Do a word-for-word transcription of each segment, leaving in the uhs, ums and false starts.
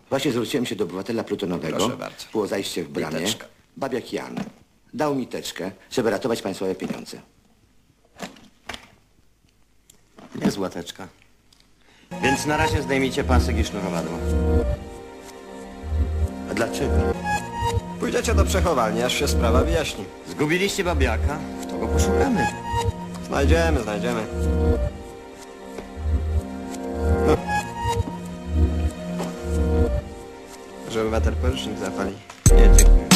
Właśnie zwróciłem się do obywatela plutonowego. Proszę bardzo. Było zajście w bramie. Teczka. Babiak Jan dał mi teczkę, żeby ratować państwowe pieniądze. Niezła teczka. Więc na razie zdejmijcie pasek i sznurowadło. A dlaczego? Pójdziecie do przechowalni, aż się sprawa wyjaśni. Zgubiliście babiaka? W to go poszukamy. Znajdziemy, znajdziemy. No. Że obywatel porucznik zapali. Nie, dziękuję.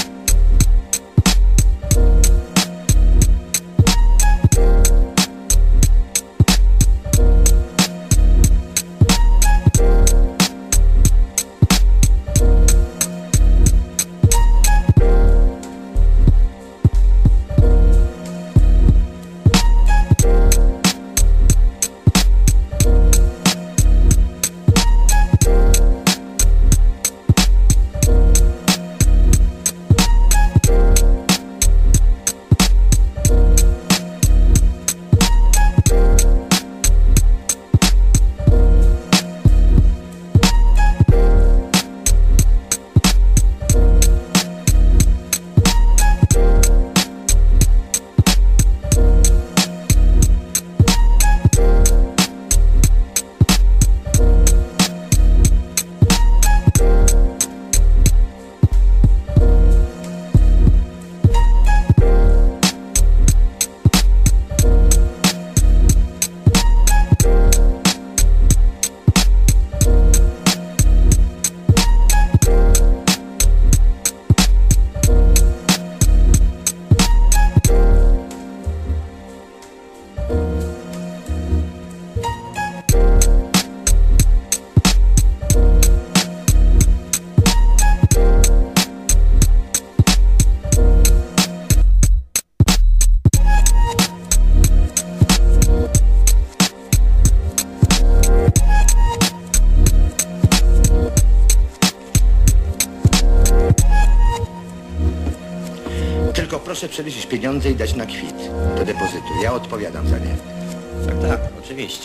Tylko proszę przeliczyć pieniądze i dać na kwit do depozytu. Ja odpowiadam za nie. Tak, tak, oczywiście.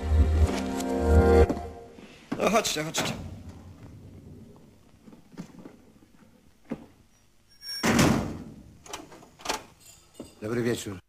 No chodźcie, chodźcie. Dobry wieczór.